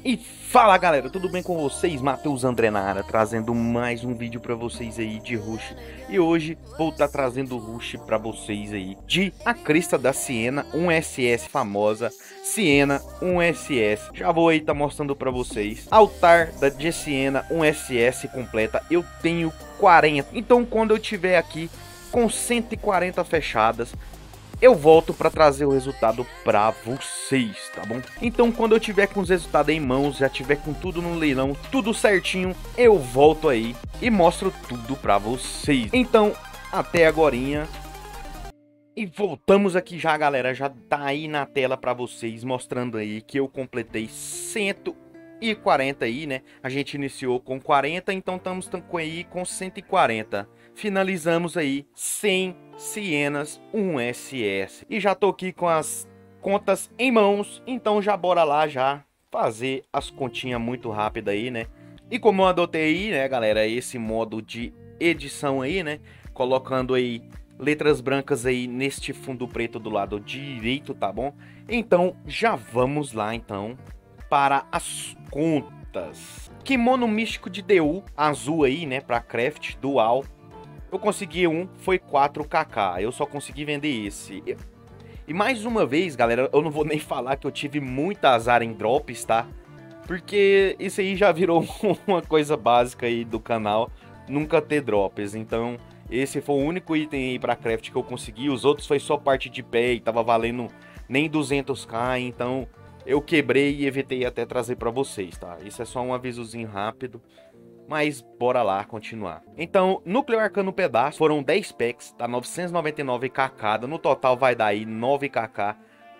E fala galera, tudo bem com vocês? Matheus André na área, trazendo mais um vídeo pra vocês aí de Rush. E hoje vou estar trazendo Rush pra vocês aí de A Crista da Siena, 1SS famosa, Siena 1SS. Já vou aí estar mostrando pra vocês. Altar de Siena 1SS completa, eu tenho 40. Então quando eu tiver aqui com 140 fechadas, eu volto para trazer o resultado para vocês, tá bom? Então quando eu tiver com os resultados em mãos, já tiver com tudo no leilão, tudo certinho, eu volto aí e mostro tudo para vocês. Então, até agorinha. E voltamos aqui já, galera, já tá aí na tela para vocês, mostrando aí que eu completei 140 aí, né? A gente iniciou com 40, então estamos aí com 140. Finalizamos aí 100 Sienas 1SS. E já tô aqui com as contas em mãos, então já bora lá já fazer as continhas muito rápido aí, né? E como eu adotei aí, né, galera, esse modo de edição aí, né? Colocando aí letras brancas aí neste fundo preto do lado direito, tá bom? Então já vamos lá então para as contas. Kimono místico de DU azul aí, né, para craft dual. Eu consegui um, foi 4kk. Eu só consegui vender esse. E mais uma vez, galera, eu não vou nem falar que eu tive muito azar em drops, tá? Porque isso aí já virou uma coisa básica aí do canal, nunca ter drops. Então, esse foi o único item aí pra craft que eu consegui. Os outros foi só parte de pé e tava valendo nem 200k, então eu quebrei e evitei até trazer pra vocês, tá? Isso é só um avisozinho rápido. Mas bora lá continuar. Então, Núcleo Arcano Pedaço foram 10 packs, tá 999k cada. No total vai dar aí 9kk,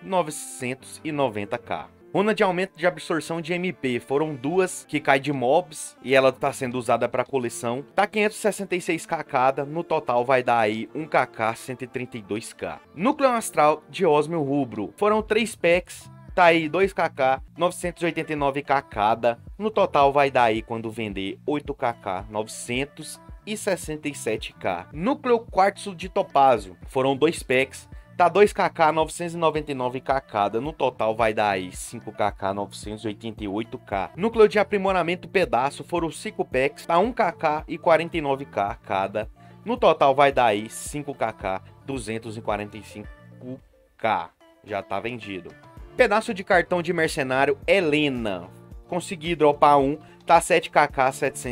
990k. Runa de aumento de absorção de MP, foram duas que cai de mobs e ela tá sendo usada para coleção. Tá 566k cada, no total vai dar aí 1kk, 132k. Núcleo Astral de Osmio Rubro, foram 3 packs. Tá aí 2kk, 989k cada. No total vai dar aí, quando vender, 8kk, 967k. Núcleo Quartzo de Topázio. Foram 2 packs. Tá 2kk, 999k cada. No total vai dar aí 5kk, 988k. Núcleo de Aprimoramento Pedaço. Foram 5 packs. Tá 1kk e 49k cada. No total vai dar aí 5kk, 245k. Já tá vendido. Pedaço de cartão de mercenário Helena. Consegui dropar um, tá 7kk,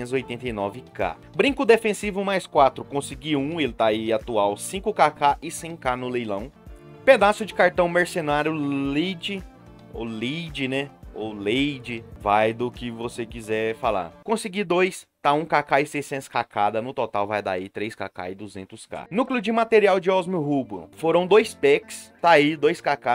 789k. Brinco defensivo mais 4, consegui um, ele tá aí atual 5kk e 100k no leilão. Pedaço de cartão mercenário Lead, ou Lead, né? Ou Lady, vai do que você quiser falar. Consegui 2, tá 1kk e 600k cada, no total vai dar aí 3kk e 200k. Núcleo de material de Osmio Rubro, foram 2 packs, tá aí 2kk,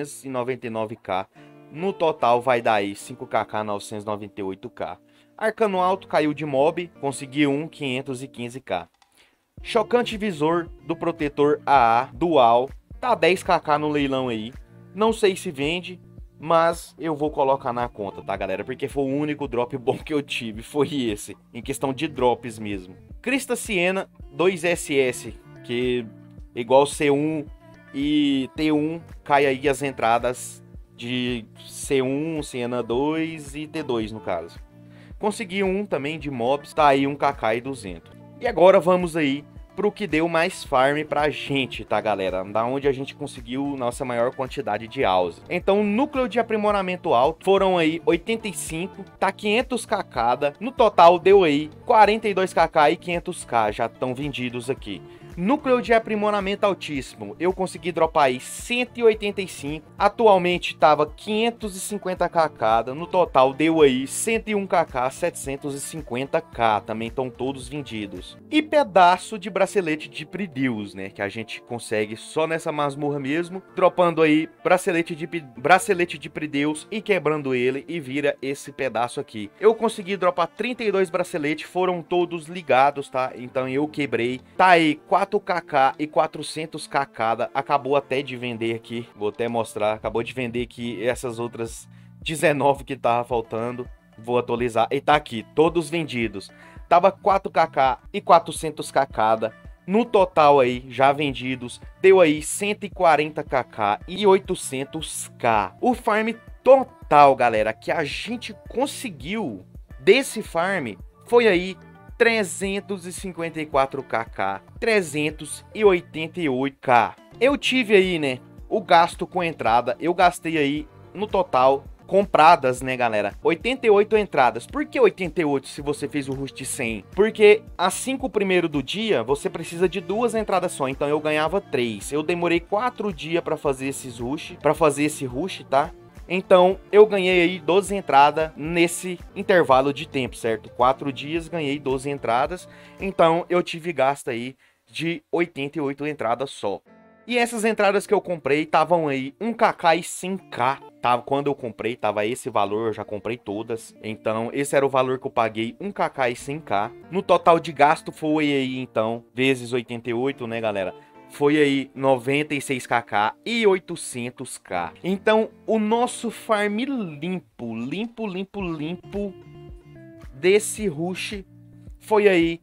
999k, no total vai dar aí 5kk, 998k. Arcano Alto caiu de mob, consegui um, 515k. Chocante visor do protetor AA dual, tá 10kk no leilão aí, não sei se vende, mas eu vou colocar na conta, tá, galera? Porque foi o único drop bom que eu tive, foi esse. Em questão de drops mesmo. Crista Siena 2SS, que igual C1 e T1, cai aí as entradas de C1, Siena 2 e T2 no caso. Consegui um também de mobs, tá aí 1kk e 200. E agora vamos aí pro que deu mais farm pra gente, tá, galera? Da onde a gente conseguiu nossa maior quantidade de houses. Então, núcleo de aprimoramento alto foram aí 85, tá 500k cada. No total deu aí 42kk e 500k, já estão vendidos aqui. Núcleo de aprimoramento altíssimo, eu consegui dropar aí 185, atualmente tava 550k cada, no total deu aí 101kk, 750k, também estão todos vendidos. E pedaço de bracelete de Prideus, né, que a gente consegue só nessa masmorra mesmo, dropando aí bracelete de Prideus e quebrando ele e vira esse pedaço aqui. Eu consegui dropar 32 braceletes, foram todos ligados, tá, então eu quebrei, tá aí 4kk e 400k cada, acabou até de vender aqui, vou até mostrar, acabou de vender aqui essas outras 19 que tava faltando, vou atualizar, e tá aqui, todos vendidos, tava 4kk e 400k cada, no total aí, já vendidos, deu aí 140kk e 800k, o farm total, galera, que a gente conseguiu desse farm foi aí 354kk, 388k. Eu tive aí, né, o gasto com entrada, eu gastei aí no total compradas, né, galera, 88 entradas. Por que 88 se você fez o rush de 100? Porque as 5 primeiros do dia, você precisa de 2 entradas só, então eu ganhava 3. Eu demorei 4 dias pra fazer esses rush, pra fazer esse rush, tá? Então, eu ganhei aí 12 entradas nesse intervalo de tempo, certo? 4 dias, ganhei 12 entradas. Então, eu tive gasto aí de 88 entradas só. E essas entradas que eu comprei estavam aí 1kk e 100k. Tá? Quando eu comprei, tava esse valor, eu já comprei todas. Então, esse era o valor que eu paguei, 1kk e 100k. No total de gasto foi aí, então, vezes 88, né, galera? Foi aí 96kk e 800k. Então, o nosso farm limpo desse rush foi aí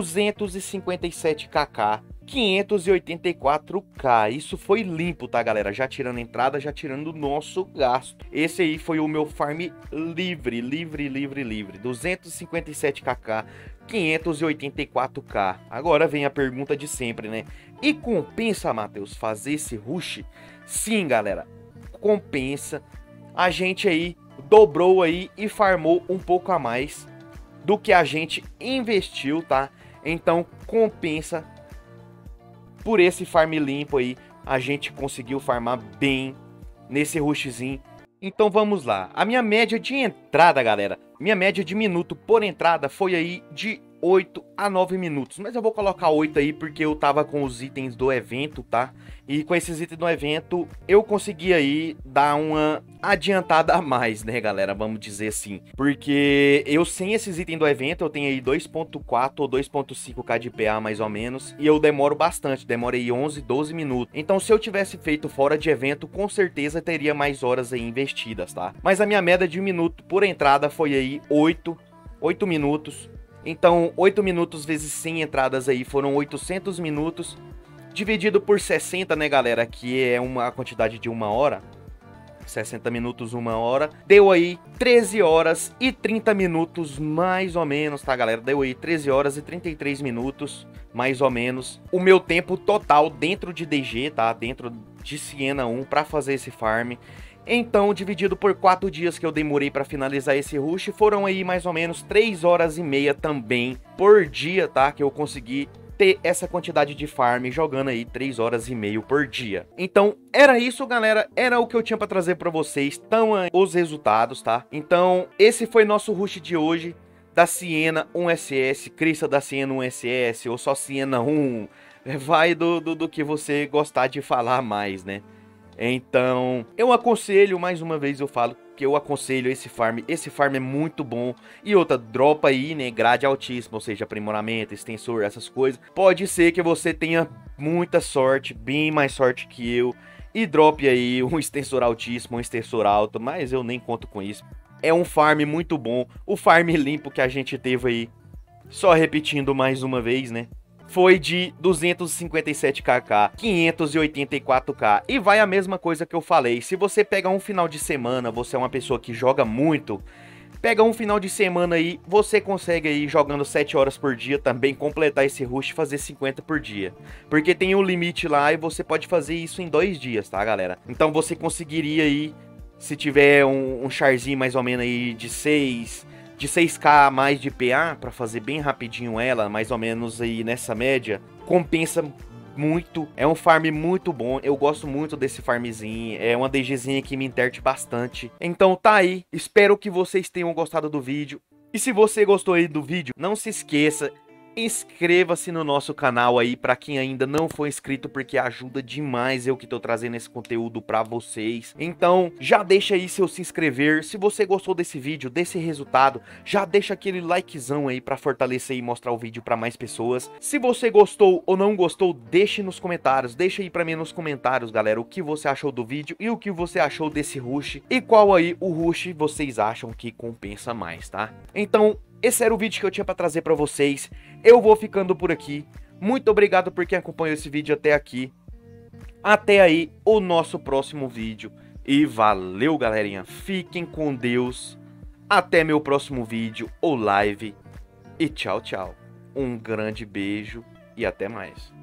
257kk, 584k. Isso foi limpo, tá, galera? Já tirando entrada, já tirando o nosso gasto. Esse aí foi o meu farm livre. 257kk, 584k. Agora vem a pergunta de sempre, né? E compensa, Matheus, fazer esse rush? Sim, galera, compensa. A gente aí dobrou aí e farmou um pouco a mais do que a gente investiu, tá? Então compensa. Por esse farm limpo aí, a gente conseguiu farmar bem nesse rushzinho. Então vamos lá. A minha média de entrada, galera, minha média de minuto por entrada foi aí de 8 a 9 minutos. Mas eu vou colocar 8 aí porque eu tava com os itens do evento, tá? E com esses itens do evento, eu consegui aí dar uma adiantada a mais, né, galera? Vamos dizer assim. Porque eu sem esses itens do evento, eu tenho aí 2.4 ou 2.5k de PA mais ou menos. E eu demoro bastante, demorei 11, 12 minutos. Então se eu tivesse feito fora de evento, com certeza teria mais horas aí investidas, tá? Mas a minha média de minuto por entrada foi aí 8 minutos. Então, 8 minutos vezes 100 entradas aí foram 800 minutos. Dividido por 60, né, galera? Que é uma quantidade de 1 hora. 60 minutos, 1 hora. Deu aí 13 horas e 30 minutos, mais ou menos, tá, galera? Deu aí 13 horas e 33 minutos, mais ou menos. O meu tempo total dentro de DG, tá? Dentro de Siena 1 pra fazer esse farm. Então, dividido por 4 dias que eu demorei para finalizar esse rush, foram aí mais ou menos 3 horas e meia também por dia, tá? Que eu consegui ter essa quantidade de farm jogando aí 3 horas e meia por dia. Então, era isso, galera. Era o que eu tinha para trazer para vocês. Estão os resultados, tá? Então, esse foi nosso rush de hoje da Siena 1SS, Crista da Siena 1SS ou só Siena 1. Vai do que você gostar de falar mais, né? Então, eu aconselho, mais uma vez eu falo que eu aconselho esse farm é muito bom. E outra, dropa aí, né, grade altíssima, ou seja, aprimoramento, extensor, essas coisas. Pode ser que você tenha muita sorte, bem mais sorte que eu, e drope aí um extensor altíssimo, um extensor alto, mas eu nem conto com isso. É um farm muito bom, o farm limpo que a gente teve aí, só repetindo mais uma vez, né? Foi de 257kk, 584k. E vai a mesma coisa que eu falei. Se você pega um final de semana, você é uma pessoa que joga muito, pega um final de semana aí, você consegue aí, jogando 7 horas por dia, também completar esse rush e fazer 50 por dia. Porque tem um limite lá e você pode fazer isso em 2 dias, tá, galera? Então você conseguiria aí, se tiver um charzinho mais ou menos aí de 6k a mais de PA, pra fazer bem rapidinho ela, mais ou menos aí nessa média, compensa muito, é um farm muito bom, eu gosto muito desse farmzinho, é uma DGzinha que me enterte bastante. Então tá aí, espero que vocês tenham gostado do vídeo, e se você gostou aí do vídeo, não se esqueça, inscreva-se no nosso canal aí, pra quem ainda não foi inscrito, porque ajuda demais eu que tô trazendo esse conteúdo pra vocês. Então, já deixa aí seu se inscrever. Se você gostou desse vídeo, desse resultado, já deixa aquele likezão aí pra fortalecer e mostrar o vídeo pra mais pessoas. Se você gostou ou não gostou, deixe nos comentários. Deixa aí pra mim nos comentários, galera, o que você achou do vídeo e o que você achou desse rush. E qual aí o rush vocês acham que compensa mais, tá? Então, esse era o vídeo que eu tinha pra trazer pra vocês. Eu vou ficando por aqui. Muito obrigado por quem acompanhou esse vídeo até aqui. Até aí o nosso próximo vídeo. E valeu, galerinha. Fiquem com Deus. Até meu próximo vídeo ou live. E tchau, tchau. Um grande beijo e até mais.